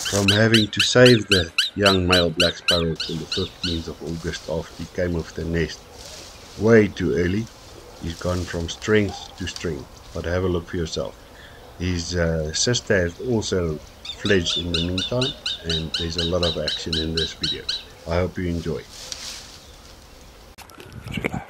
from having to save the young male black sparrow till the 15th of August after he came off the nest way too early. He's gone from strength to strength, but have a look for yourself. His sister has also fledged in the meantime, and there's a lot of action in this video. I hope you enjoy. Relax.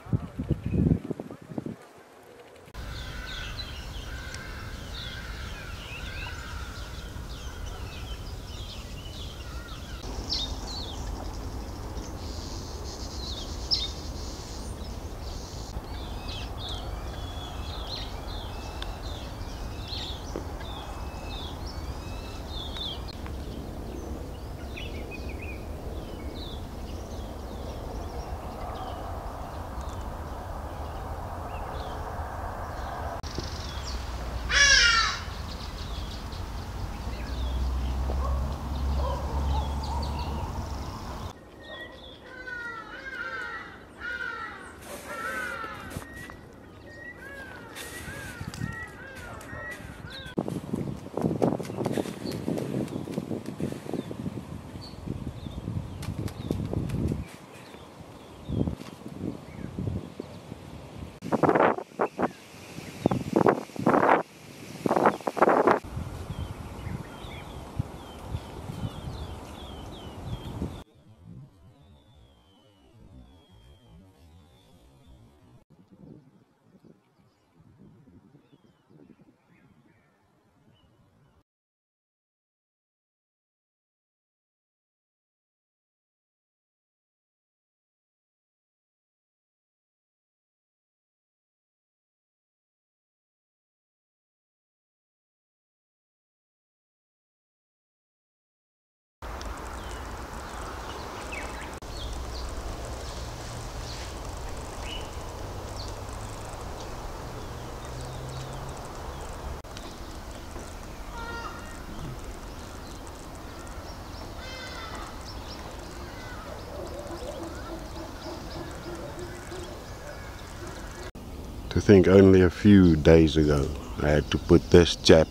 To think only a few days ago I had to put this chap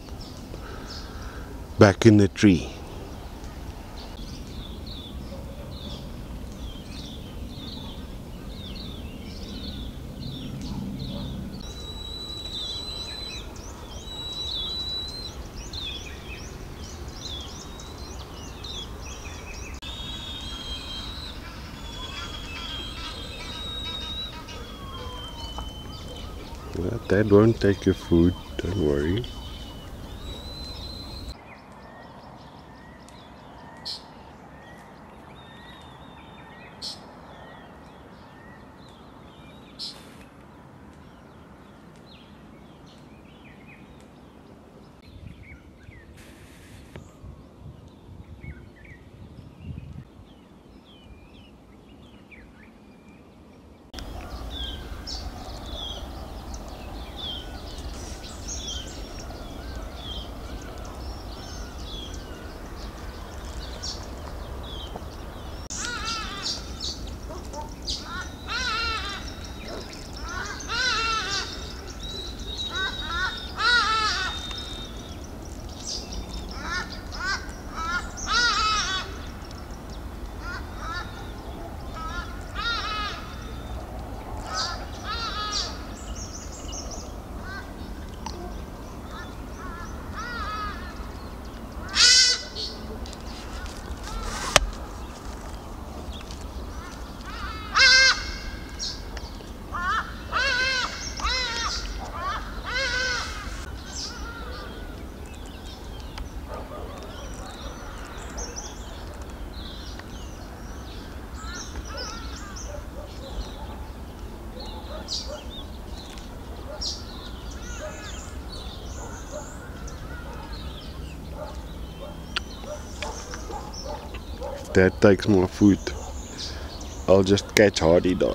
back in the tree. Well, that won't take your food, don't worry. That takes more food. I'll just catch Hadida.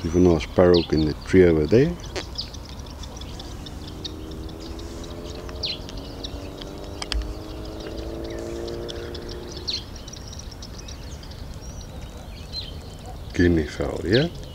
Juvenile sparrowhawk in the tree over there. Guineafowl, yeah?